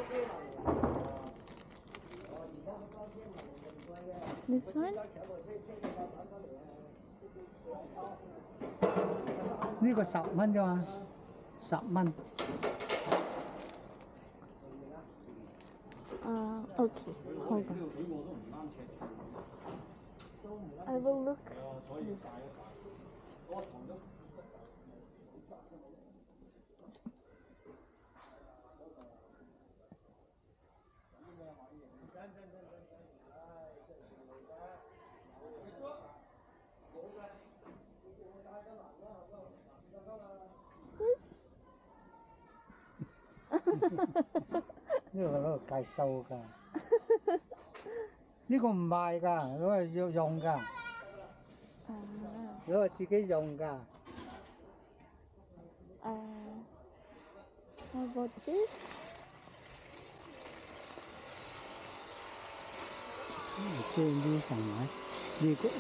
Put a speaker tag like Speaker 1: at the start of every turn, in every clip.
Speaker 1: This one?
Speaker 2: 呢個10蚊啫嘛，10蚊。
Speaker 1: Okay, hold on. I will look. This?
Speaker 2: 呢個攞嚟計數㗎，呢個唔賣㗎，攞嚟要用㗎，攞嚟自己用㗎。
Speaker 1: How about this?
Speaker 2: 即係呢層位，呢個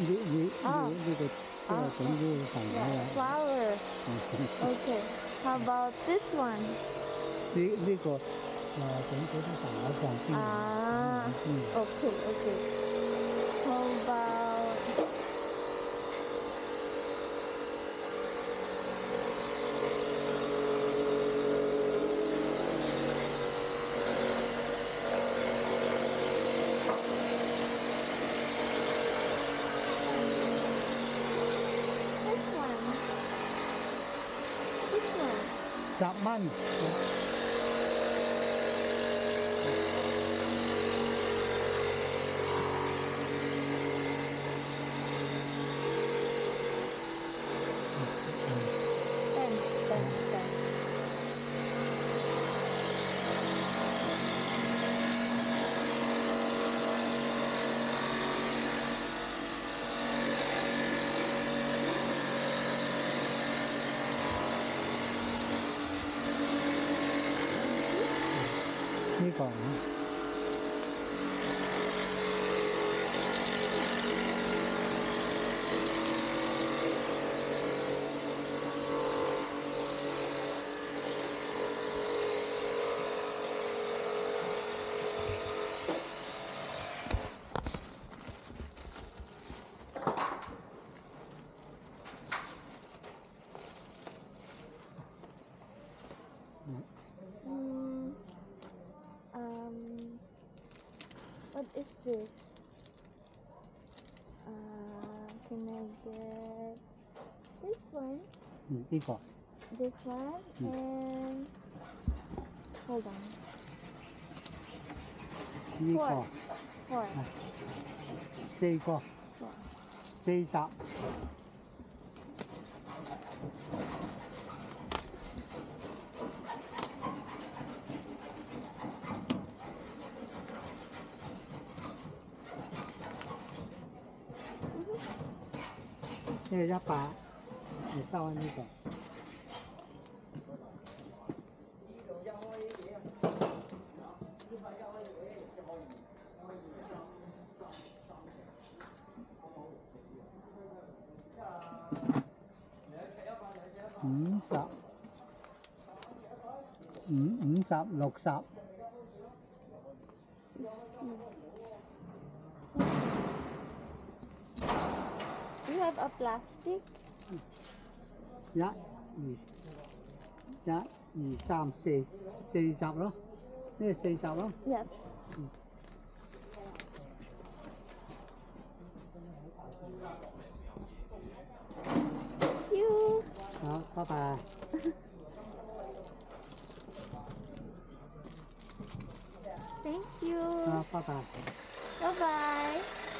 Speaker 2: 整啲層位啊。
Speaker 1: Flower. Okay. How about this one?
Speaker 2: 呢個整嗰啲層位上邊。
Speaker 1: Okay, okay. How about
Speaker 2: 10蚊。呢個
Speaker 1: what is this? Can I get this one?
Speaker 2: 呢個
Speaker 1: This one and hold on.
Speaker 2: 呢個
Speaker 1: Four.
Speaker 2: 4個 40。呢個100，你收翻呢個。50、50、60。
Speaker 1: Do you have a plastic?
Speaker 2: 1、2、3、4，40咯，呢個40咯。
Speaker 1: Yes. Thank you.
Speaker 2: 好，拜拜。
Speaker 1: Thank you.
Speaker 2: 好，拜拜。
Speaker 1: Bye bye.